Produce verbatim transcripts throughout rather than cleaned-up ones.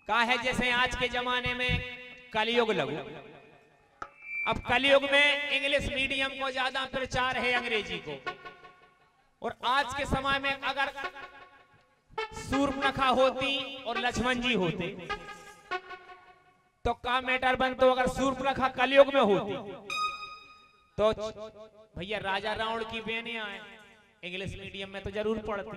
का है जैसे आज के जमाने में कलयुग लगू। अब कलयुग में इंग्लिश मीडियम को ज्यादा प्रचार है अंग्रेजी को, और आज के समय में अगर सूर्पनखा होती और लक्ष्मण जी होते तो का मैटर बनता। अगर सूर्पनखा कलयुग में होती तो भैया राजा रावण की बहनें आए इंग्लिश मीडियम में तो जरूर पढ़ती,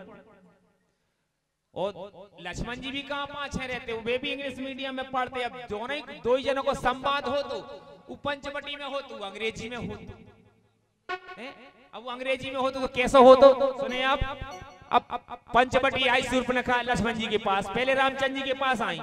और लक्ष्मण जी भी कहां पाछे रहते, वे भी इंग्लिश मीडियम में पढ़ते। अब दोनों ही दो ही जनों को संवाद हो तो वो पंचवटी में हो तो अंग्रेजी में हो तो, अब वो अंग्रेजी में हो तो कैसे हो तो सुने आप। अब पंचवटी आई सूर्पनखा लक्ष्मण जी के पास, पहले रामचंद्र जी के पास आई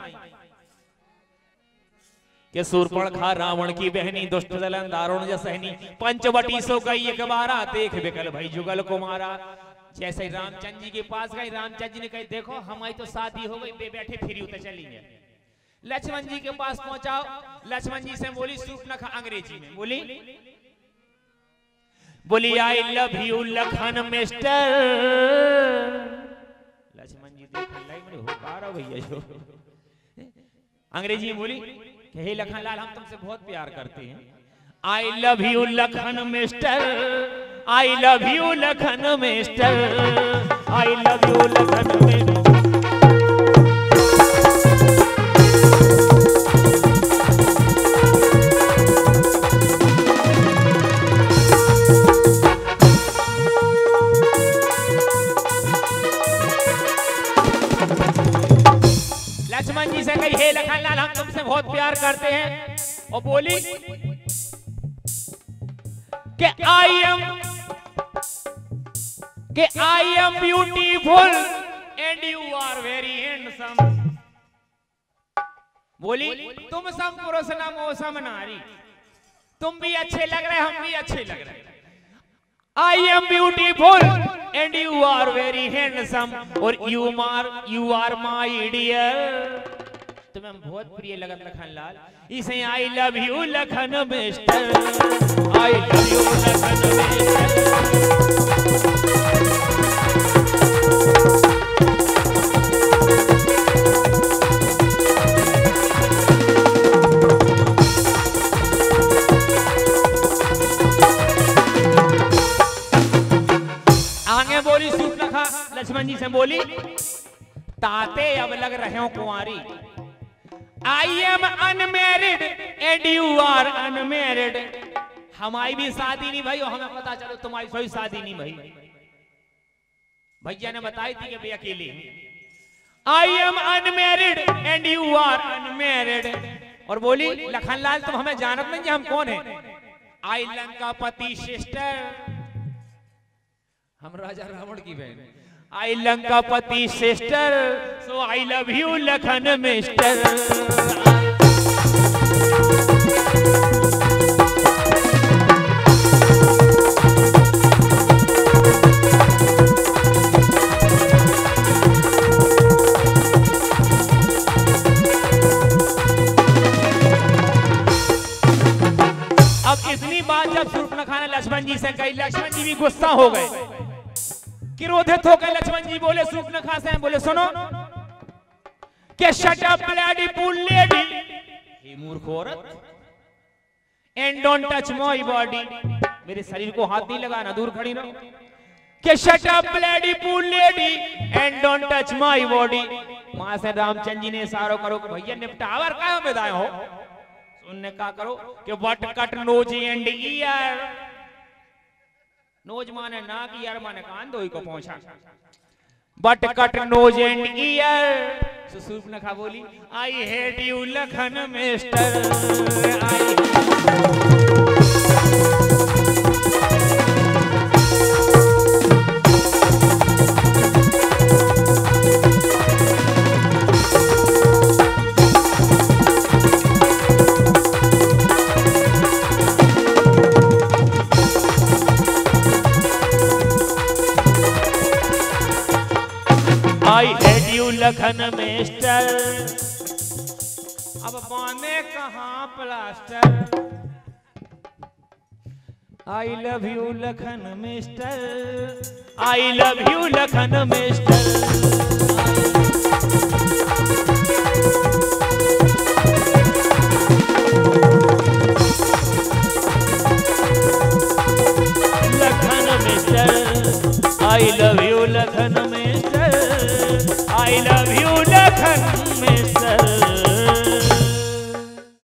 कि सूर्पनखा रावण की बहनी दुष्ट दलन दारुण जसहनी पंचवटी सो गई एक बारा देख बिकल भाई जुगल कुमारा। जैसे रामचंद्र जी के पास गई, रामचंद्र जी ने कही देखो हमारी तो शादी हो गई, बे बैठे फिरी उतर चलेंगे। लक्ष्मण जी के पास पहुंचाओ, लक्ष्मण जी से बोली सूर्पनखा अंग्रेजी में बोली बोली I love you Lakhan mister. Lakshman ji देख लाई मेरे हो पा रहा भैया जो अंग्रेजी में बोली कि हे लखन लाल हम तुमसे बहुत प्यार करते हैं। I love you Lakhan mister, I love you Lakhan mister, I love you Lakhan mister. Lakshman ji से कही हे लखन लाल हम तुमसे बहुत प्यार करते हैं, और बोली कि आई एम कि I am beautiful and you are very handsome. बोली तुम सम पुरुष ना मौसम नारी, तुम भी अच्छे लग रहे हम भी अच्छे लग रहे। I am beautiful and you are very handsome, और you are you are my dear. तुम्हें बहुत प्रिय लगत लखन लाल, इसे I love you Lakhan mister, I love you Lakhan mister. आगे बोली सूर्पनखा लक्ष्मण जी से बोली ताते अब लग रहे हो कुंवारी। I am unmarried and you are unmarried. हमारी भी शादी नहीं भाई, और हमें पता चलो तुम्हारी कोई शादी नहीं भाई। भैया ने बताई थी कि भाई अकेले। I am unmarried and you are unmarried. और बोली लखन लाल तुम हमें जानत नहीं कि हम कौन है। आई लंकापति सिस्टर, हम राजा रावण की बहन। आई लंकापति sister, so I love you Lakhan mister. अब इतनी बात जब सूर्पनखा ने लक्ष्मण जी से कही, लक्ष्मण जी भी गुस्सा हो गए, क्रोधित होकर लक्ष्मण जी बोले सूर्पनखा से, बोले सुनो कि shut up bloody fool lady, हे मूर्ख औरत, and don't touch my body, मेरे शरीर को हाथ नहीं लगाना, दूर खड़ी रहो। कि shut up bloody fool lady and don't touch my body. मां से रामचंद्र जी ने इशारा करो कि भैया निपटावर का विदाई हो। उनने कहा करो कि what cut nose and ear. Nose माने नाक, ईयर माने कान, दो ही को पहुंचा। But cut nose and ear. Surpanakha बोली I hate you Lakhan mister, I I hate you Lakhan mister. अब बाने कहाँ plaster. I love you Lakhan mister, I love you Lakhan mister. Sir, I love you Lakhan में sir, I love you Lakhan में sir.